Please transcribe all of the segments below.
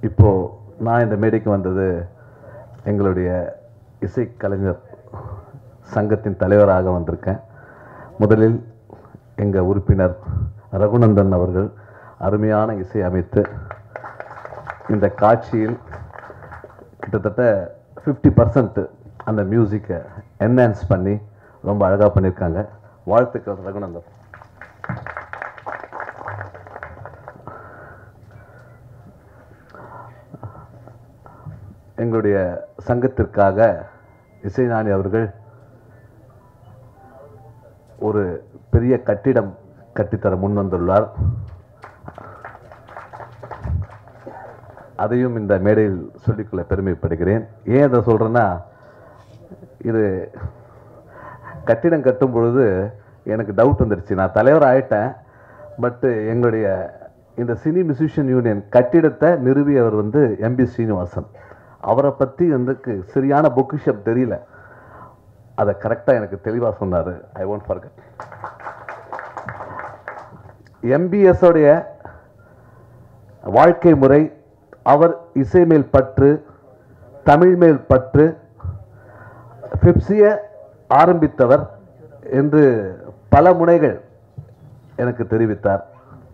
இப்போது நான் இந்த மேடைக்கு வந்தது எங்களுடைய இசைக்கலைஞர் சங்கத்தின் தலைவராக வந்திருக்கேன். முதலில் எங்கள் உறுப்பினர் ரகுநந்தன் அவர்கள் அருமையான இசை அமைத்து இந்த காட்சியில் கிட்டத்தட்ட 50% அந்த மியூசிக்கை என்ஹான்ஸ் பண்ணி ரொம்ப அழகாக பண்ணியிருக்காங்க. வாழ்த்துக்கள் ரகுநந்தன். எங்களுடைய சங்கத்திற்காக இசைஞானி அவர்கள் ஒரு பெரிய கட்டிடம் கட்டித்தர முன் வந்துள்ளார். அதையும் இந்த மேடையில் சொல்லிக்கொள்ள பெருமைப்படுகிறேன். ஏன் அதை சொல்கிறேன்னா, இது கட்டிடம் கட்டும் பொழுது எனக்கு டவுட் வந்துடுச்சு. நான் தலைவர் ஆகிட்டேன், பட்டு எங்களுடைய இந்த சினி மியூசிஷியன் யூனியன் கட்டிடத்தை நிறுவியவர் எம்பி ஸ்ரீனிவாசன். அவரை பற்றி சரியான பொக்கிஷம் தெரியல. அதை கரெக்டாக எனக்கு தெளிவாக சொன்னார். I won't forget. எம்பிஎஸ்ஸோடைய வாழ்க்கை முறை, அவர் இசை மேல் பற்று, தமிழ் மேல் பற்று, பெப்சியை ஆரம்பித்தவர் என்று பல முனைகள் எனக்கு தெரிவித்தார்.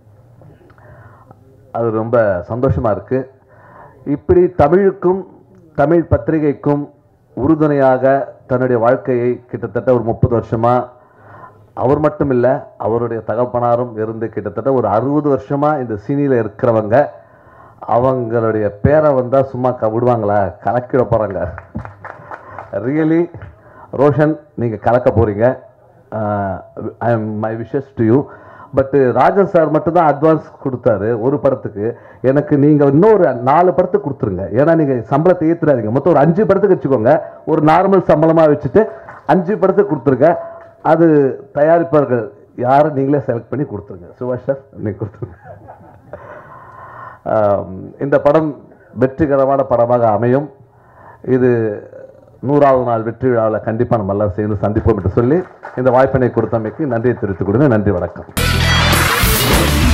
அது ரொம்ப சந்தோஷமாக இருக்குது. இப்படி தமிழுக்கும் தமிழ் பத்திரிகைக்கும் உறுதுணையாக தன்னுடைய வாழ்க்கையை கிட்டத்தட்ட ஒரு 30 வருஷமாக, அவர் மட்டும் இல்லை அவருடைய தகப்பனாரும் இருந்து கிட்டத்தட்ட ஒரு 60 வருஷமாக இந்த சினியில் இருக்கிறவங்க, அவங்களுடைய பேரை வந்தால் சும்மா விடுவாங்களா? கலக்கிட போகிறாங்க. ரியலி ரோஷன், நீங்கள் கலக்க போகிறீங்க. I am my wishes to you. Pattu Rajan sir மட்டும்தான் அட்வான்ஸ் கொடுத்தாரு ஒரு படத்துக்கு. எனக்கு நீங்கள் இன்னொரு 4 படத்துக்கு கொடுத்துருங்க. ஏன்னா நீங்கள் சம்பளத்தை ஏற்றுறாதீங்க. மொத்தம் ஒரு 5 படத்துக்கு வச்சுக்கோங்க. ஒரு நார்மல் சம்பளமாக வச்சுட்டு 5 படத்துக்கு கொடுத்துருங்க. அது தயாரிப்பார்கள் யாரும் நீங்களே செலக்ட் பண்ணி கொடுத்துருங்க. சுபாஷ் சார், நீங்கள் கொடுத்துருங்க. இந்த படம் வெற்றிகரமான படமாக அமையும். இது 100வது நாள் வெற்றி விழாவில் கண்டிப்பாக நம்ம எல்லாம் சேர்ந்து சந்திப்போம் என்று சொல்லி இந்த வாய்ப்பினை கொடுத்தமைக்கு நன்றியை தெரிவித்துக் கொடுங்க. நன்றி, வணக்கம்.